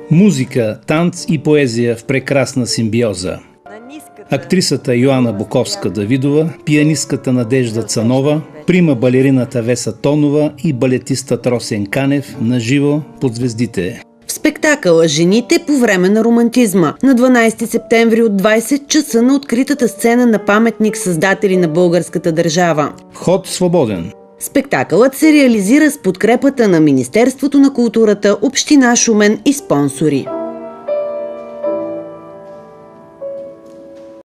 Музика, танц и поезия в прекрасна симбиоза. Актрисата Йоана Буковска-Давидова, пианистката Надежда Цанова, прима балерината Веса Тонова и балетистът Росен Канев наживо под звездите. В спектакъла «Жените по време на романтизма» на 12 септември от 20 часа на откритата сцена на паметник създатели на българската държава. Вход свободен. Спектакълът се реализира с подкрепата на Министерството на културата, Община Шумен и спонсори.